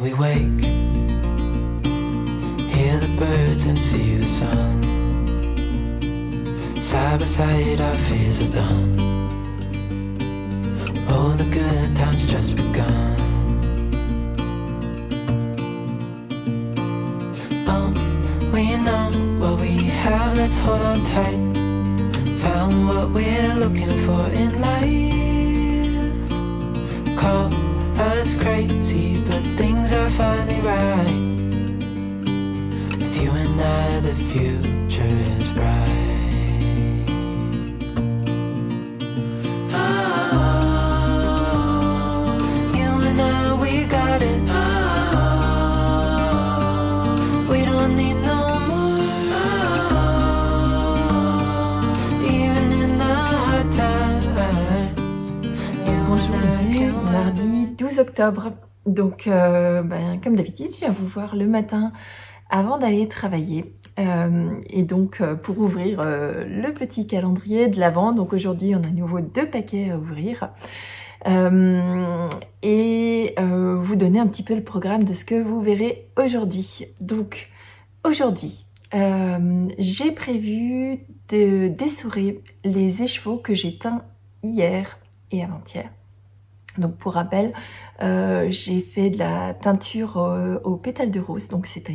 we wake, hear the birds and see the sun. Side by side our fears are done. Oh, the good times just begun. Oh, we know what we have, let's hold on tight. Found what we're looking for in life. Call us crazy, but things are finally right. With you and I, the future is bright. Octobre, donc comme d'habitude je viens vous voir le matin avant d'aller travailler et donc pour ouvrir le petit calendrier de l'Avent. Donc aujourd'hui on a à nouveau 2 paquets à ouvrir et vous donner un petit peu le programme de ce que vous verrez aujourd'hui. Donc aujourd'hui j'ai prévu de dessourrer les écheveaux que j'ai teints hier et avant-hier. Donc pour rappel, j'ai fait de la teinture aux pétales de rose. Donc c'est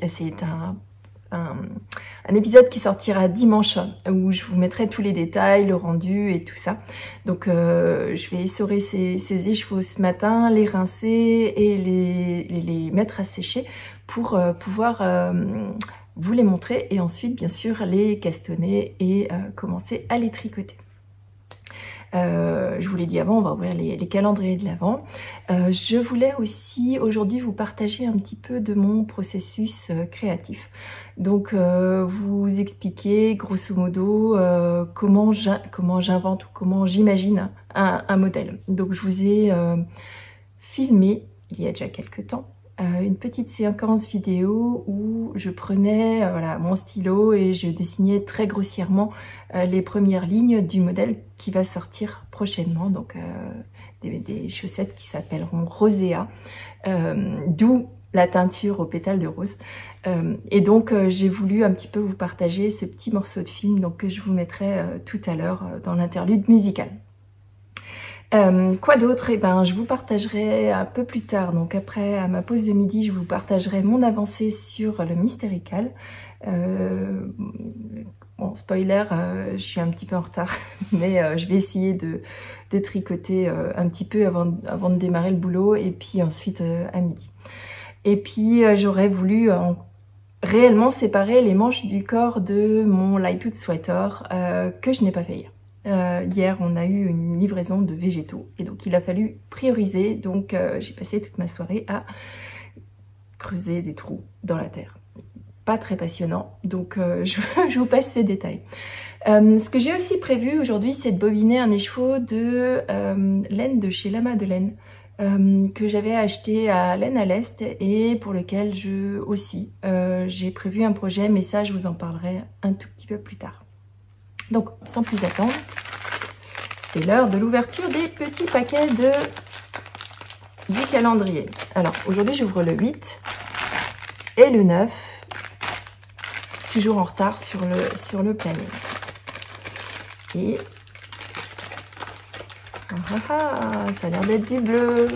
un épisode qui sortira dimanche où je vous mettrai tous les détails, le rendu et tout ça. Donc je vais essorer ces écheveaux ce matin, les rincer et les mettre à sécher pour pouvoir vous les montrer et ensuite bien sûr les castonner et commencer à les tricoter. Je vous l'ai dit avant, on va ouvrir les calendriers de l'Avent. Je voulais aussi aujourd'hui vous partager un petit peu de mon processus créatif. Donc vous expliquer grosso modo comment j'invente ou comment j'imagine un modèle. Donc je vous ai filmé il y a déjà quelques temps une petite séquence vidéo où je prenais mon stylo et je dessinais très grossièrement les premières lignes du modèle qui va sortir prochainement, donc des chaussettes qui s'appelleront Rosea, d'où la teinture aux pétales de rose. Et donc j'ai voulu un petit peu vous partager ce petit morceau de film donc, que je vous mettrai tout à l'heure dans l'interlude musical. Quoi d'autre? Je vous partagerai un peu plus tard, donc après à ma pause de midi, je vous partagerai mon avancée sur le Mystérical. Bon, spoiler, je suis un petit peu en retard, mais je vais essayer de tricoter un petit peu avant de démarrer le boulot et puis ensuite à midi. Et puis j'aurais voulu réellement séparer les manches du corps de mon Lightwood Sweater que je n'ai pas fait hier. Hier, on a eu une livraison de végétaux et donc il a fallu prioriser. Donc j'ai passé toute ma soirée à creuser des trous dans la terre. Pas très passionnant, donc je vous passe ces détails. Ce que j'ai aussi prévu aujourd'hui, c'est de bobiner un écheveau de laine de chez La Madeleine que j'avais acheté à Laine à l'Est et pour lequel j'ai prévu un projet, mais ça je vous en parlerai un tout petit peu plus tard. Donc, sans plus attendre, c'est l'heure de l'ouverture des petits paquets du calendrier. Alors, aujourd'hui, j'ouvre le 8 et le 9, toujours en retard sur le planning. Et ça a l'air d'être du bleu.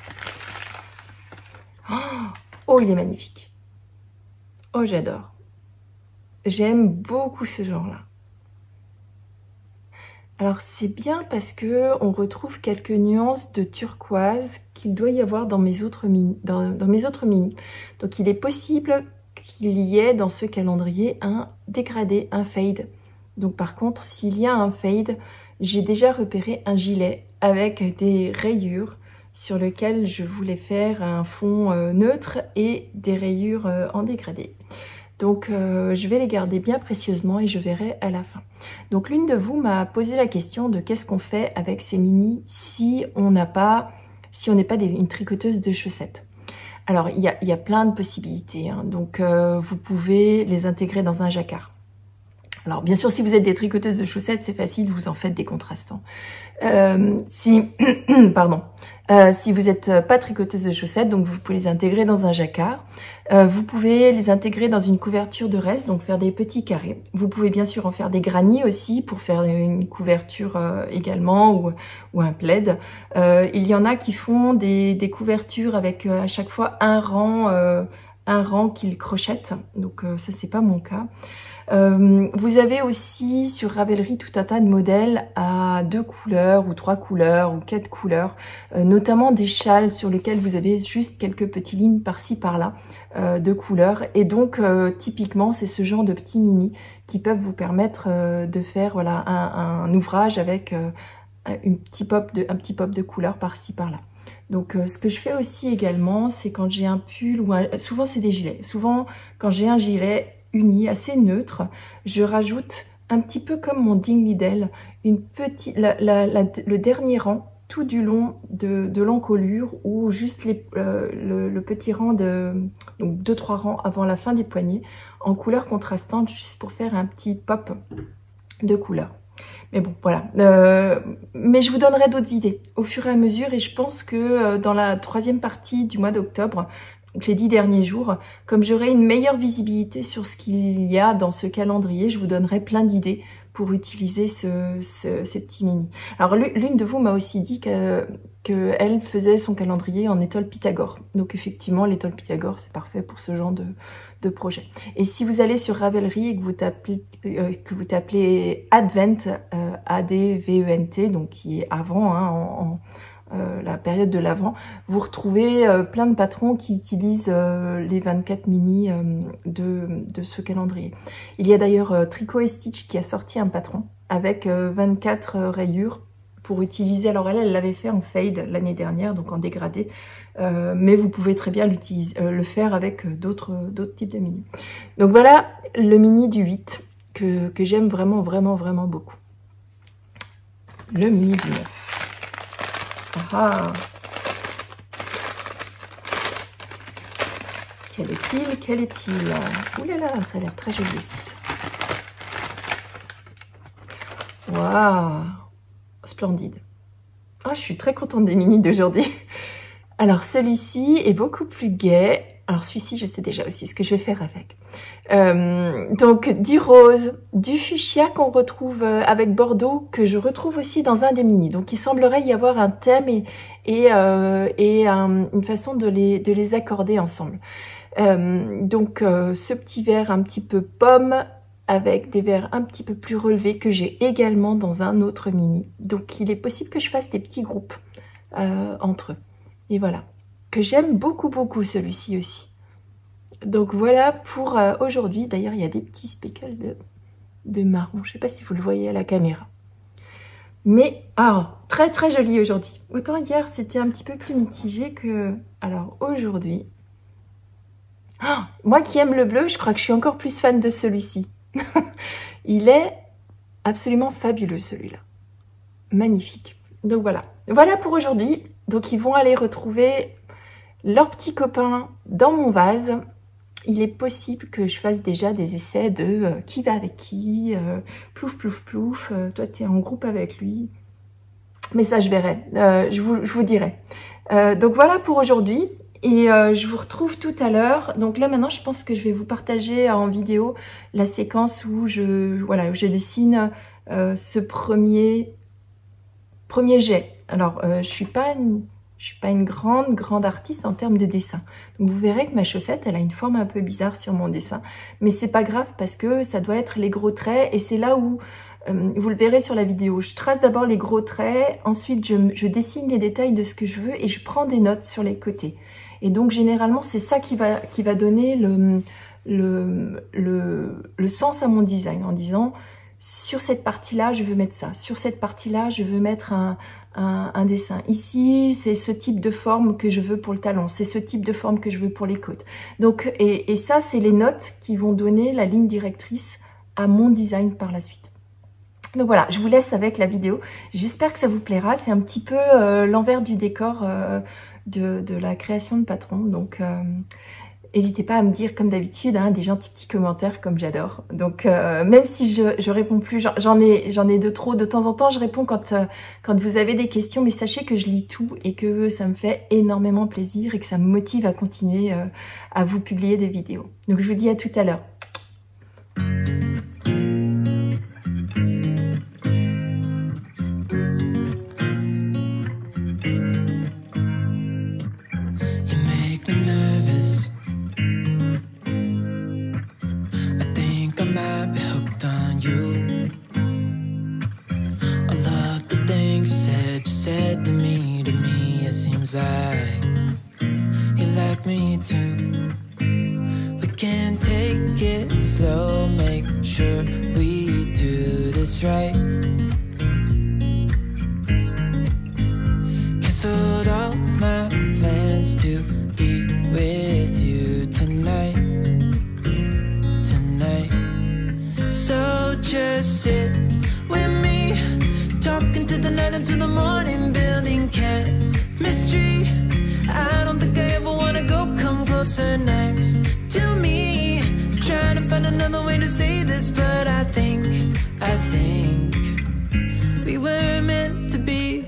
Oh, il est magnifique. Oh, j'adore. J'aime beaucoup ce genre-là. Alors c'est bien parce que on retrouve quelques nuances de turquoise qu'il doit y avoir dans mes autres mini. Donc il est possible qu'il y ait dans ce calendrier un dégradé, un fade. Donc par contre, s'il y a un fade, j'ai déjà repéré un gilet avec des rayures sur lequel je voulais faire un fond neutre et des rayures en dégradé. Donc je vais les garder bien précieusement et je verrai à la fin. Donc l'une de vous m'a posé la question de qu'est-ce qu'on fait avec ces minis si on n'est pas une tricoteuse de chaussettes. Alors il y a plein de possibilités, hein. Donc vous pouvez les intégrer dans un jacquard. Alors, bien sûr, si vous êtes des tricoteuses de chaussettes, c'est facile, vous en faites des contrastants. Pardon. Si vous n'êtes pas tricoteuse de chaussettes, donc vous pouvez les intégrer dans un jacquard. Vous pouvez les intégrer dans une couverture de reste, donc faire des petits carrés. Vous pouvez bien sûr en faire des granits aussi pour faire une couverture également ou un plaid. Il y en a qui font des couvertures avec à chaque fois un rang qu'ils crochettent. Donc ça, c'est pas mon cas. Vous avez aussi sur Ravelry tout un tas de modèles à 2 couleurs ou 3 couleurs ou 4 couleurs, notamment des châles sur lesquels vous avez juste quelques petites lignes par-ci par-là de couleurs, et donc typiquement c'est ce genre de petits mini qui peuvent vous permettre de faire voilà un ouvrage avec un petit pop de couleurs par-ci par-là. Donc ce que je fais aussi également, c'est quand j'ai un pull ou souvent c'est des gilets, souvent quand j'ai un gilet uni, assez neutre, je rajoute un petit peu comme mon Ding Lidl, le dernier rang tout du long de l'encolure, ou juste le petit rang donc 2-3 rangs avant la fin des poignets en couleur contrastante, juste pour faire un petit pop de couleur. Mais bon, voilà. Mais je vous donnerai d'autres idées au fur et à mesure, et je pense que dans la 3e partie du mois d'octobre, donc les 10 derniers jours, comme j'aurai une meilleure visibilité sur ce qu'il y a dans ce calendrier, je vous donnerai plein d'idées pour utiliser ces petits mini. Alors l'une de vous m'a aussi dit qu'elle faisait son calendrier en étole Pythagore. Donc effectivement, l'étole Pythagore, c'est parfait pour ce genre de projet. Et si vous allez sur Ravelry et que vous tapez Advent, A-D-V-E-N-T, donc qui est avant, hein, la période de l'Avent, vous retrouvez plein de patrons qui utilisent les 24 mini de ce calendrier. Il y a d'ailleurs Tricot et Stitch qui a sorti un patron avec 24 rayures pour utiliser. Alors elle l'avait fait en fade l'année dernière, donc en dégradé, mais vous pouvez très bien le faire avec d'autres types de mini. Donc voilà le mini du 8 que j'aime vraiment beaucoup. Le mini du 9. Ah. Quel est-il? Quel est-il? Ouh là là, ça a l'air très joli aussi. Waouh, splendide. Ah, je suis très contente des mini d'aujourd'hui. Alors celui-ci est beaucoup plus gai. Alors celui-ci, je sais déjà aussi ce que je vais faire avec. Donc du rose, du fuchsia qu'on retrouve avec Bordeaux, que je retrouve aussi dans un des mini. Donc il semblerait y avoir un thème et une façon de les accorder ensemble. Donc ce petit vert un petit peu pomme avec des verts un petit peu plus relevés que j'ai également dans un autre mini. Donc il est possible que je fasse des petits groupes entre eux. Et voilà, que j'aime beaucoup celui-ci aussi. Donc voilà pour aujourd'hui. D'ailleurs, il y a des petits speckles de marron. Je ne sais pas si vous le voyez à la caméra. Mais, très joli aujourd'hui. Autant hier, c'était un petit peu plus mitigé que... Alors aujourd'hui... moi qui aime le bleu, je crois que je suis encore plus fan de celui-ci. Il est absolument fabuleux, celui-là. Magnifique. Donc voilà. Voilà pour aujourd'hui. Donc ils vont aller retrouver leurs petits copains dans mon vase. Il est possible que je fasse déjà des essais de qui va avec qui, plouf, toi tu es en groupe avec lui. Mais ça je verrai, je vous dirai. Donc voilà pour aujourd'hui, et je vous retrouve tout à l'heure. Donc là maintenant je pense que je vais vous partager en vidéo la séquence où je dessine ce premier jet. Alors je suis pas une grande artiste en termes de dessin. Donc vous verrez que ma chaussette, elle a une forme un peu bizarre sur mon dessin. Mais c'est pas grave parce que ça doit être les gros traits, et c'est là où, vous le verrez sur la vidéo, je trace d'abord les gros traits, ensuite je dessine les détails de ce que je veux et je prends des notes sur les côtés. Et donc généralement c'est ça qui va donner le sens à mon design, en disant sur cette partie-là, je veux mettre ça. Sur cette partie-là, je veux mettre un dessin. Ici, c'est ce type de forme que je veux pour le talon. C'est ce type de forme que je veux pour les côtes. Donc, et ça, c'est les notes qui vont donner la ligne directrice à mon design par la suite. Donc voilà, je vous laisse avec la vidéo. J'espère que ça vous plaira. C'est un petit peu l'envers du décor de la création de patron. Donc, n'hésitez pas à me dire comme d'habitude, hein, des gentils petits commentaires comme j'adore. Donc même si je réponds plus, j'en ai de trop, de temps en temps je réponds quand vous avez des questions, mais sachez que je lis tout et que ça me fait énormément plaisir et que ça me motive à continuer à vous publier des vidéos. Donc je vous dis à tout à l'heure. You like me too. We can take it slow, make sure we do this right. Canceled all my plans to be with you tonight. So just sit with me, talking to the night until the morning, building chemistry. I don't think I ever wanna go come closer next to me. Trying to find another way to say this, but I think we were meant to be.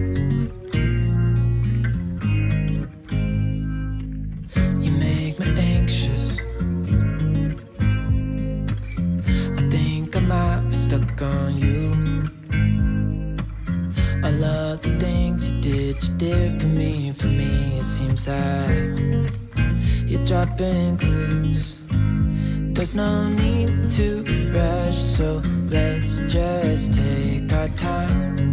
You make me anxious. I think I might be stuck on you. I love the things you did for me. It seems like you're dropping clues. There's no need to rush, so let's just take our time.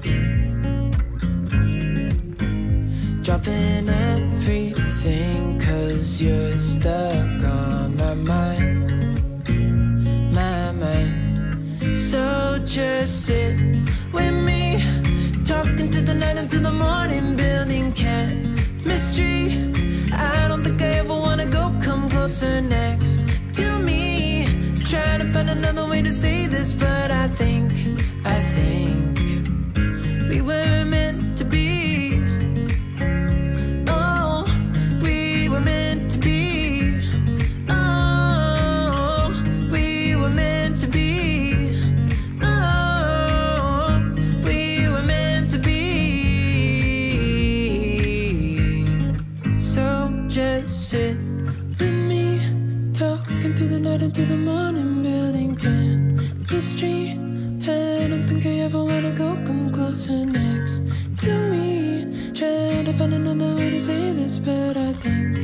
Dropping everything, 'cause you're stuck on my mind. So just sit with me, talking to the night until the morning, building chemistry. I don't think I ever wanna go come closer next to me. Trying to find another way to say this, but I think we were meant to be. Oh, we were meant to be. Oh, we were meant to be. Oh, we were meant to be. So just sit with me, talking through the night until the morning, building chemistry. I don't think I ever wanna go come closer next to me. Trying to find another way to say this, but I think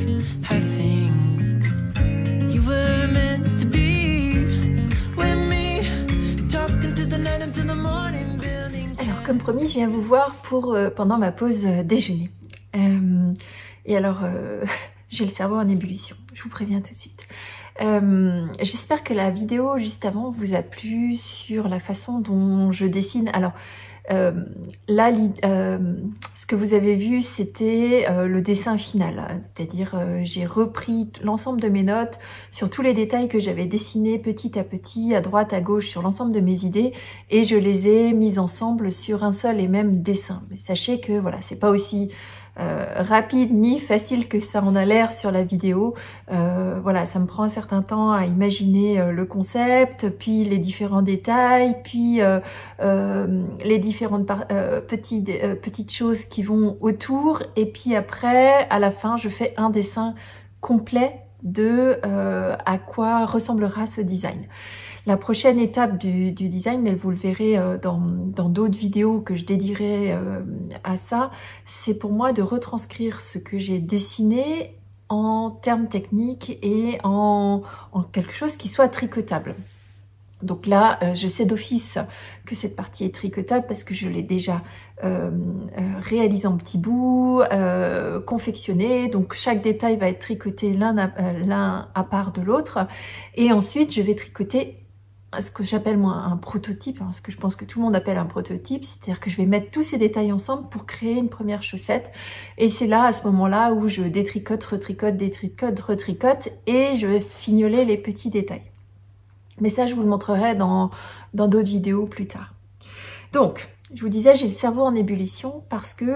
you were meant to be with me, talking to the night until the morning, building. Alors comme promis, je viens vous voir pour pendant ma pause déjeuner. Et alors, j'ai le cerveau en ébullition, je vous préviens tout de suite. J'espère que la vidéo juste avant vous a plu sur la façon dont je dessine. Alors là, ce que vous avez vu, c'était le dessin final, c'est-à-dire j'ai repris l'ensemble de mes notes sur tous les détails que j'avais dessinés petit à petit, à droite, à gauche, sur l'ensemble de mes idées, et je les ai mises ensemble sur un seul et même dessin. Mais sachez que voilà, c'est pas aussi rapide ni facile que ça en a l'air sur la vidéo. Voilà, ça me prend un certain temps à imaginer le concept, puis les différents détails, puis les différentes petites choses qui vont autour, et puis après, à la fin, je fais un dessin complet de à quoi ressemblera ce design. La prochaine étape du design, mais vous le verrez dans d'autres vidéos que je dédierai à ça, c'est pour moi de retranscrire ce que j'ai dessiné en termes techniques et en quelque chose qui soit tricotable. Donc là, je sais d'office que cette partie est tricotable parce que je l'ai déjà réalisée en petits bouts, confectionnée. Donc chaque détail va être tricoté l'un à part de l'autre. Et ensuite, je vais tricoter ce que j'appelle moi un prototype, hein, ce que je pense que tout le monde appelle un prototype, c'est-à-dire que je vais mettre tous ces détails ensemble pour créer une première chaussette. Et c'est là, à ce moment-là, où je détricote, retricote, détricote, retricote, et je vais fignoler les petits détails. Mais ça, je vous le montrerai dans d'autres vidéos plus tard. Donc, je vous disais, j'ai le cerveau en ébullition parce que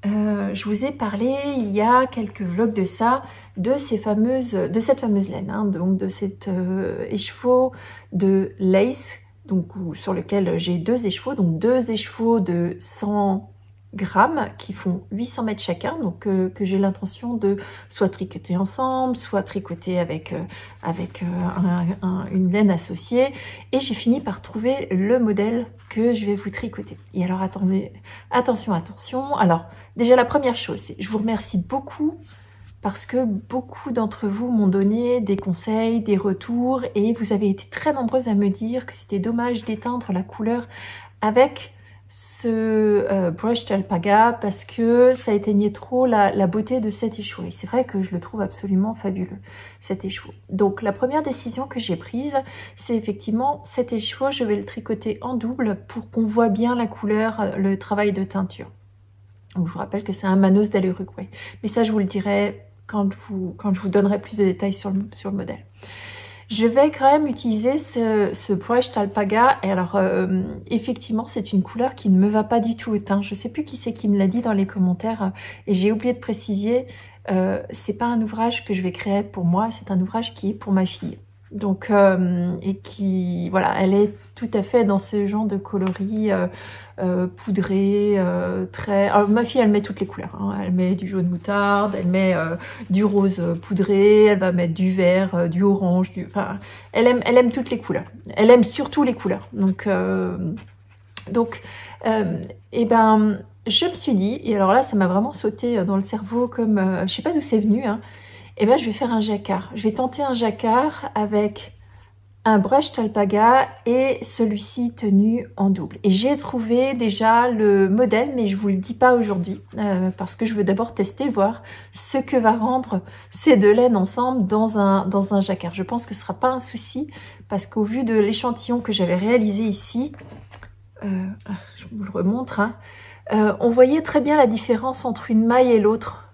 je vous ai parlé il y a quelques vlogs de ça, de cette fameuse laine, hein, donc de cet écheveau de lace, donc sur lequel j'ai 2 écheveaux, donc 2 écheveaux de 100 grammes qui font 800 mètres chacun, donc que j'ai l'intention de soit tricoter ensemble, soit tricoter avec une laine associée. Et j'ai fini par trouver le modèle que je vais vous tricoter. Et alors attendez, attention. Alors déjà la première chose, c'est je vous remercie beaucoup parce que beaucoup d'entre vous m'ont donné des conseils, des retours, et vous avez été très nombreuses à me dire que c'était dommage d'éteindre la couleur avec ce brushed alpaga parce que ça éteignait trop la beauté de cet écheveau. Et c'est vrai que je le trouve absolument fabuleux, cet écheveau. Donc la première décision que j'ai prise, c'est effectivement cet écheveau, je vais le tricoter en double pour qu'on voit bien la couleur, le travail de teinture. Donc je vous rappelle que c'est un Manos del Uruguay. Mais ça, je vous le dirai quand je vous donnerai plus de détails sur le modèle. Je vais quand même utiliser ce brushed alpaga. Et alors, effectivement, c'est une couleur qui ne me va pas du tout au teint. Je sais plus qui c'est qui me l'a dit dans les commentaires et j'ai oublié de préciser. C'est pas un ouvrage que je vais créer pour moi, c'est un ouvrage qui est pour ma fille. Donc, et qui, voilà, elle est tout à fait dans ce genre de coloris poudré, très... Alors, ma fille, elle met toutes les couleurs, hein. Elle met du jaune moutarde, elle met du rose poudré, elle va mettre du vert, du orange, enfin, elle aime toutes les couleurs. Elle aime surtout les couleurs. Donc, et ben, je me suis dit, et alors là, ça m'a vraiment sauté dans le cerveau comme, je sais pas d'où c'est venu, hein. Et ben, je vais faire un jacquard. Je vais tenter un jacquard avec un brushed alpaga et celui-ci tenu en double. Et j'ai trouvé déjà le modèle, mais je vous le dis pas aujourd'hui parce que je veux d'abord tester, voir ce que va rendre ces 2 laines ensemble dans un jacquard. Je pense que ce sera pas un souci parce qu'au vu de l'échantillon que j'avais réalisé ici, je vous le remontre, hein, on voyait très bien la différence entre une maille et l'autre.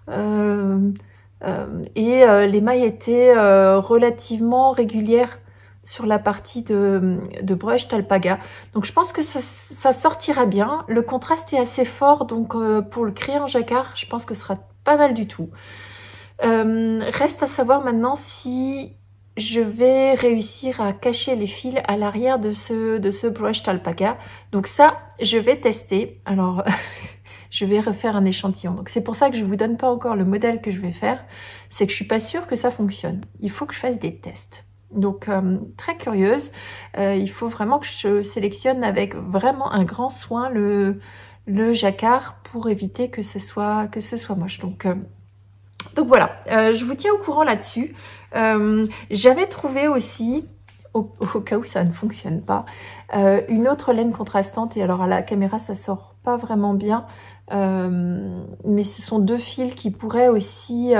Les mailles étaient relativement régulières sur la partie de brushed alpaga. Donc je pense que ça sortira bien. Le contraste est assez fort, donc pour le créer en jacquard, je pense que ce sera pas mal du tout. Reste à savoir maintenant si je vais réussir à cacher les fils à l'arrière de ce brushed alpaga. Donc ça, je vais tester. Alors... je vais refaire un échantillon. Donc c'est pour ça que je vous donne pas encore le modèle que je vais faire. C'est que je suis pas sûre que ça fonctionne. Il faut que je fasse des tests. Donc très curieuse. Il faut vraiment que je sélectionne avec vraiment un grand soin le jacquard pour éviter que ce soit moche. Donc voilà, je vous tiens au courant là-dessus. J'avais trouvé aussi, au cas où ça ne fonctionne pas, une autre laine contrastante. Et alors à la caméra, ça sort pas vraiment bien. Mais ce sont 2 fils qui pourraient aussi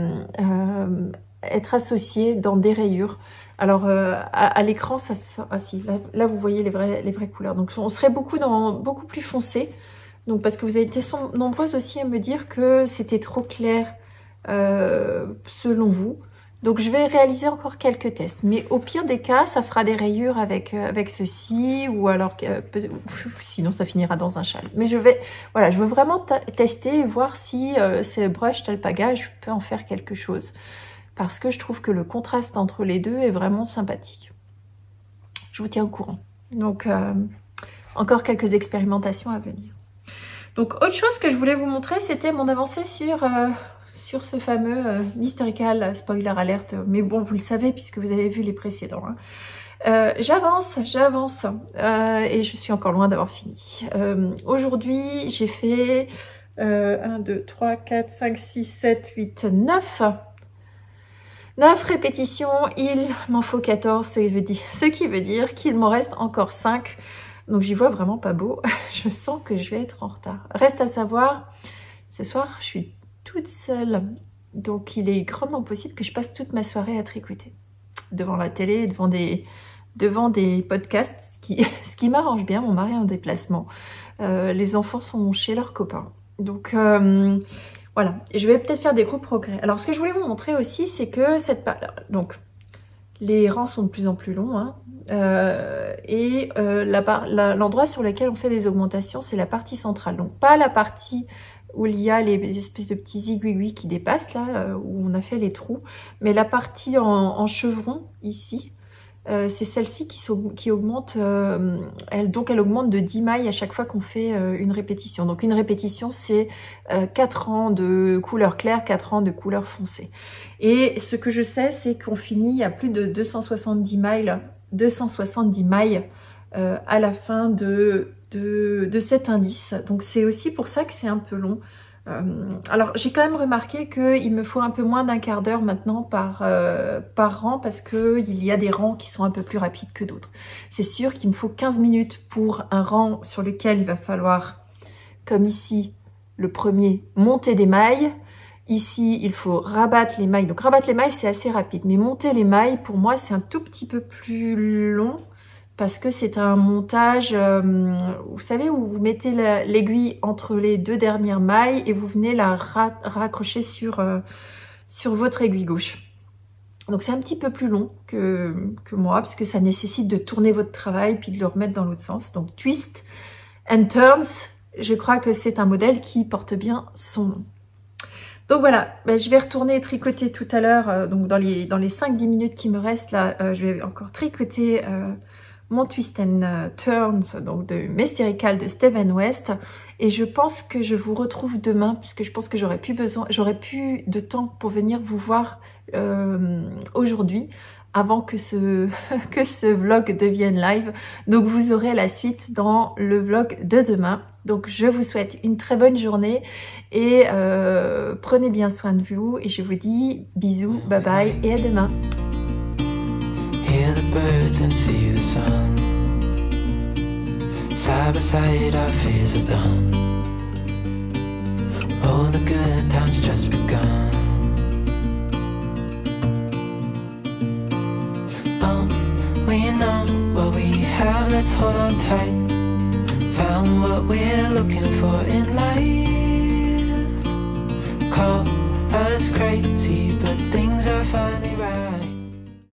être associés dans des rayures. Alors à l'écran, ça ah si, là vous voyez les vraies couleurs. Donc on serait beaucoup plus foncé. Donc parce que vous avez été nombreuses aussi à me dire que c'était trop clair selon vous. Donc je vais réaliser encore quelques tests, mais au pire des cas, ça fera des rayures avec ceci, ou alors sinon ça finira dans un châle. Mais je veux vraiment tester et voir si ces brushed alpaga, je peux en faire quelque chose, parce que je trouve que le contraste entre les deux est vraiment sympathique. Je vous tiens au courant. Donc encore quelques expérimentations à venir. Donc autre chose que je voulais vous montrer, c'était mon avancée sur ce fameux Mysterical spoiler alert, mais bon, vous le savez puisque vous avez vu les précédents. Hein. J'avance, et je suis encore loin d'avoir fini. Aujourd'hui, j'ai fait 1, 2, 3, 4, 5, 6, 7, 8, 9 répétitions. Il m'en faut 14, ce qui veut dire qu'il m'en reste encore 5. Donc j'y vois vraiment pas beau. Je sens que je vais être en retard. Reste à savoir, ce soir, je suis toute seule. Donc il est grandement possible que je passe toute ma soirée à tricoter. Devant la télé, devant des podcasts, ce qui m'arrange bien. Mon mari est en déplacement. Les enfants sont chez leurs copains. Donc voilà, et je vais peut-être faire des gros progrès. Alors ce que je voulais vous montrer aussi, c'est que donc les rangs sont de plus en plus longs, hein. L'endroit sur lequel on fait des augmentations, c'est la partie centrale. Donc pas la partie où il y a les espèces de petits aiguilles qui dépassent là, où on a fait les trous. Mais la partie en chevron ici, c'est celle-ci qui augmente, elle augmente de 10 mailles à chaque fois qu'on fait une répétition. Donc une répétition, c'est 4 rangs de couleur claire, 4 rangs de couleur foncée. Et ce que je sais, c'est qu'on finit à plus de 270 mailles à la fin de cet indice. Donc c'est aussi pour ça que c'est un peu long. Alors j'ai quand même remarqué qu'il me faut un peu moins d'un quart d'heure maintenant par rang, parce que il y a des rangs qui sont un peu plus rapides que d'autres. C'est sûr qu'il me faut 15 minutes pour un rang sur lequel il va falloir, comme ici, le premier, monter des mailles. Ici, il faut rabattre les mailles. Donc rabattre les mailles, c'est assez rapide. Mais monter les mailles, pour moi, c'est un tout petit peu plus long, parce que c'est un montage, vous savez, où vous mettez l'aiguille entre les deux dernières mailles et vous venez la raccrocher sur votre aiguille gauche. Donc c'est un petit peu plus long que moi, parce que ça nécessite de tourner votre travail puis de le remettre dans l'autre sens. Donc Twist and Turns, je crois que c'est un modèle qui porte bien son nom. Donc voilà, je vais retourner tricoter tout à l'heure, donc dans les 5-10 minutes qui me restent là, je vais encore tricoter mon Twist and Turns, donc de Mystérical de Steven West. Et je pense que je vous retrouve demain, puisque je pense que j'aurai plus de temps pour venir vous voir aujourd'hui, avant que ce vlog devienne live. Donc vous aurez la suite dans le vlog de demain. Donc je vous souhaite une très bonne journée et prenez bien soin de vous. Et je vous dis bisous, bye bye et à demain. Hear the birds and see the sun. Side by side our fears are done. Oh, the good times just begun. We know what we have, let's hold on tight. Found what we're looking for in life. Call us crazy, but think